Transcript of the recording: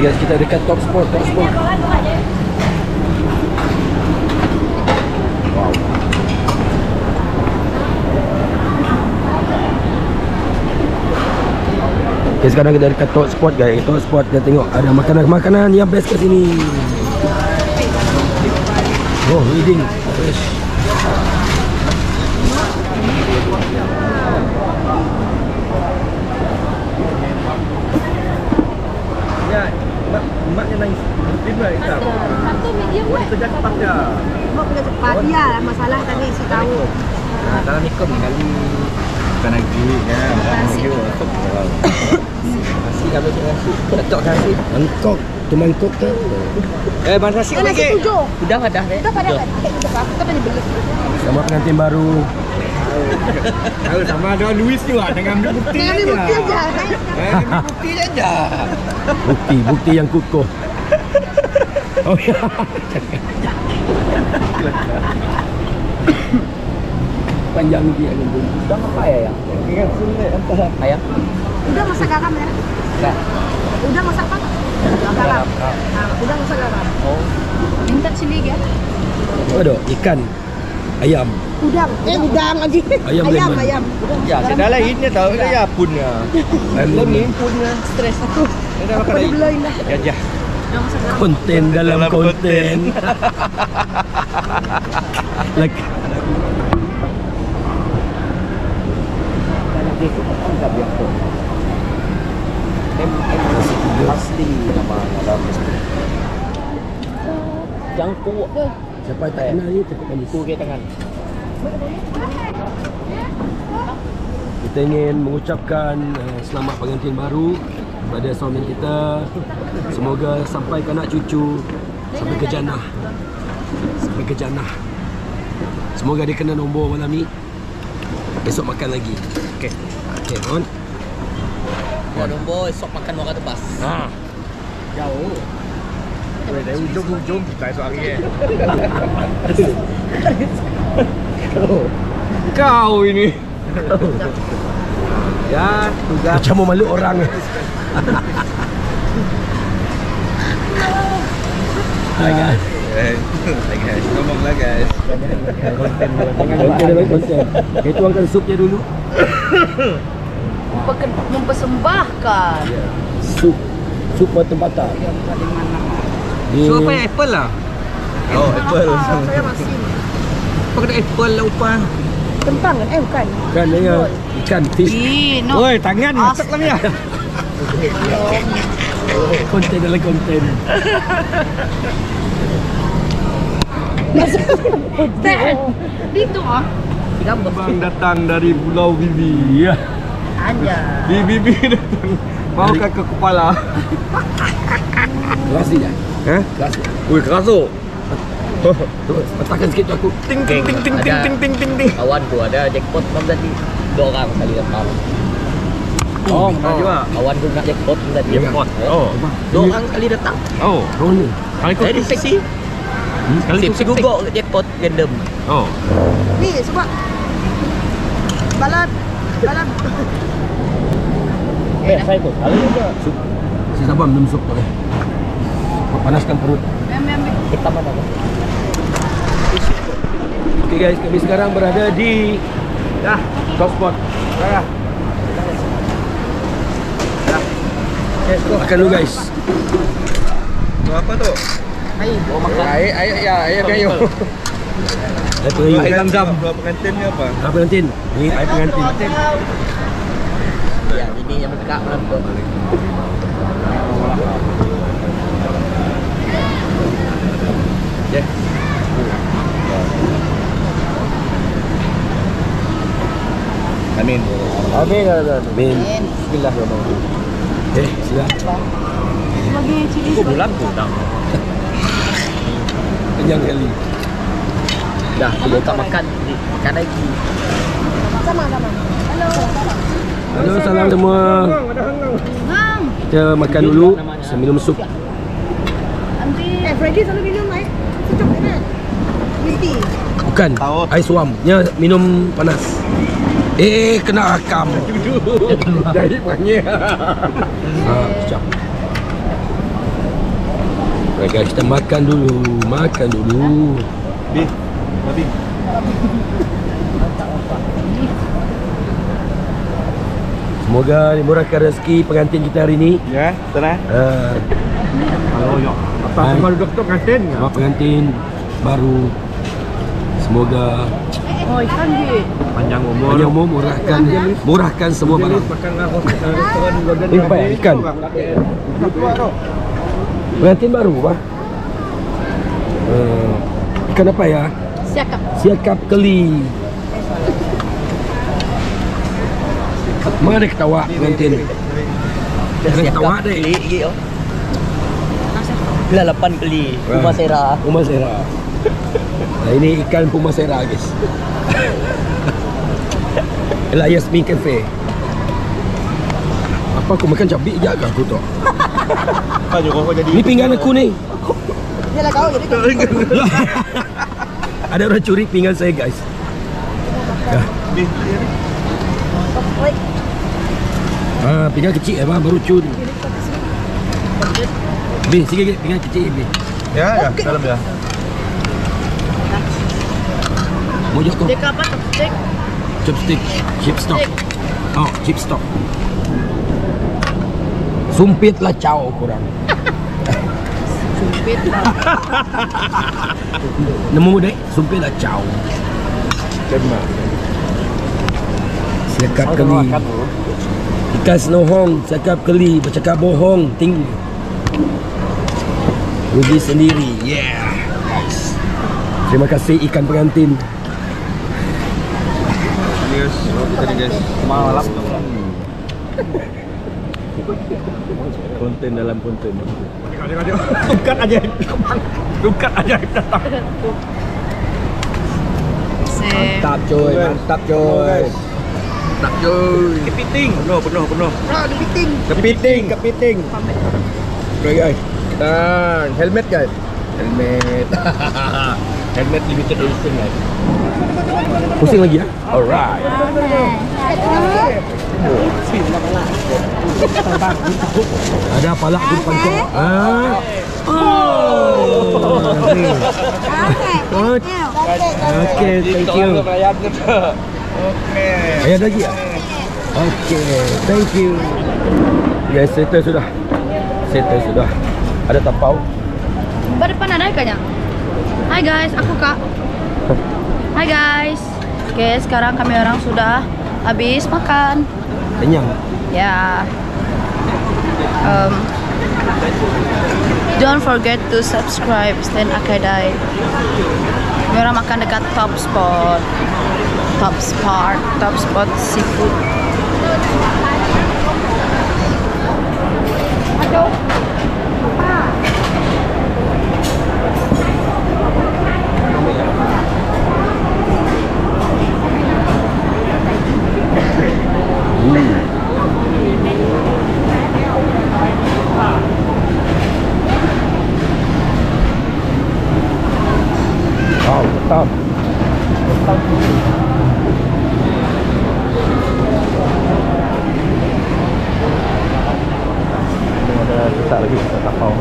Okay guys, kita dekat Top Spot. Wow. Okay, sekarang kita dekat Top Spot guys. Top Spot, kita tengok ada makanan-makanan yang best kat sini. Oh, leading. Ya, maknya nangis. Tiba kita. Satu medium. Buat kerja cepat ya. Mau kerja cepat. Iya, masalah tadi saya tahu. Nah, dalam ikut kali bukan lagi kan. Nasi kalau nasi, ketok nasi. Mangkok, tu mangkok tu. Mana nasi Kan nasi 7. Udah ada. Kita pada kita pada beli. Sama pengantin baru. Kalau sama ada Luis juga dengan ambil bukti Dengan aja. bukti aja. Ambil bukti aja. Bukti yang kukuh. Oh ya. Panjang dia kan. Udah apa ya yang? Ingat sulit entah ayam. Udah masak garam ya? Enggak. Udah masak apa? Garam. Nah, udah masak garam. Oh. Minta cili ya? Ada ikan, ayam. Udang aja. Ayam lemon. Ayam. Ya, sudah lain dia tahu ya punnya. Belum ni punnya stres aku. Dah makan lagi. Belain dah. Gajah. Udah masak garam. Konten dalam konten. Like Pasti nama ada mesti. Jangku. siapa yang tak kenal ni cakap manis. Ku ke tangan. Kita ingin mengucapkan selamat pengantin baru kepada suami kita. Semoga sampai ke anak cucu, sampai ke jannah. Sampai ke jannah. Semoga dia kena nombor malam ni. Esok makan lagi. Okey. Okey, on. Kau nombor esok makan orang tebas. Ha. Jauh. Dari ujung kita esok hari Kau ini. Ya, tugas. Macam mau malu orang. Hai guys. Guys, ngomonglah guys. Konten. Kita tuangkan supnya dulu. Mempersembahkan. Sup tempatan. So apa apple lah? Oh, apple. Saya masih Apa kena apple lah upah? kentang kan? Bukan. Kan dia ikan fish. No. Woi, tangan masak lah ya. Konten dalam konten. Itu ah. Abang datang dari Pulau Bibi. Ya. Anja. Bibi datang. Mau ke kepala. Keras dia. Keras. Woi, keras tu. Letakkan sikit tu aku. Ting ting ting ting ting ting ting ting ting. Kawan tu ada jackpot malam tadi 2 orang kali datang. Oh, juga. Kawan tu nak jackpot malam tadi. Jackpot. Oh. 2 orang kali datang. Oh. Roni. Kali kau Dari seksi. Kali Sip gugok jackpot random. Oh. Ni sebab balat. Saya tu. Kali juga. Sup. Si Sabah minum sup tu. Panaskan perut. Kita mana? Okay guys, kami sekarang berada di Top Spot. Dah. Makan dulu guys. Tu apa tu? Air. Oh makan. Air kayu. Air pengayu. Air zam-zam. Pengantin ni apa? Air pengantin. Ni air pengantin. Ya, ini yang dekat malam tu. Ya. Amin. Amin. Amin. Bismillahirrahmanirrahim. Sila. Lagi cili. Bulan tu dah. Kenyang kali. Dah, kita tak makan. Makan lagi. Sama-sama. Halo. Halo, salam semua. Mang. Kita makan dulu. Saya minum sup. Freddy selalu minum air sejuk kan? Minti. Bukan. Air suam. Nya minum panas. Kena rakam. Jadi panggil. Sekejap. Baik guys, kita makan dulu. Makan dulu. Bi. Babi. Semoga dimurahkan rezeki pengantin kita hari ni. Ya, tenang. Halo, yo. Apa Hai. baru doktor kantin? Sama pengantin baru. Semoga Oh, ikan je. Panjang umur. hanya umur murahkan semua barang. Makan restoran Golden. Ini apa ya? Ikan. Pengantin baru apa? Ikan apa ya? Siakap. Siakap keli. Mana ketawa pengantin? Ada ketawa deh. Keli lagi oh. Belah 8 keli. Rumah Sera. Rumah Sera. Nah, ini ikan Pumasera guys. Ela Yasmin Cafe. Apa aku makan cabai je ke aku tu? Apa juga kau jadi? Ni pinggan aku ni. Yalah kau jadi. Ada orang curi pinggan saya guys. Ya. Pinggan kecil bang, baru curi. Bi, sikit pinggan kecil bi. Ya, dalam ya. Mojok tu. Dia ke apa? Chopstick. Chopstick, chip stock. Oh, chip stock. Sumpitlah caw kurang. Sumpit. Nemu dek, sumpitlah caw. Demak. Siakap keli. Ikan senohong, siakap keli, bercakap bohong, tinggi. Rugi sendiri. Yeah. Nice. Terima kasih ikan pengantin. Guys, tadi guys. Malam. Konten dalam konten. Bukan aja. Bukan aja datang. Mantap coy, mantap coy. Mantap coy. Kepiting. Penuh. Kepiting. Oke guys. Dan helmet guys. Helmet. Helmet limited edition guys. Pusing lagi ya? Alright. Ada palak di depan kau. Okay, thank you. Ayah ada lagi ya? Okay, thank you. Guys, settle sudah. Ada tapau. Berdepan ada ikannya. Hai guys, aku Kak. Hai guys. Oke, sekarang kami orang sudah habis makan. Kenyang. Ya. Don't forget to subscribe Stand Akadai. Kami orang makan dekat Top Spot Seafood. Aduh. Wow, tetap. Ada susah lagi tapau.